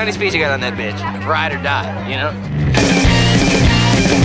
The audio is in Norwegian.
How many speeds you got on that bitch? Ride or die, you know?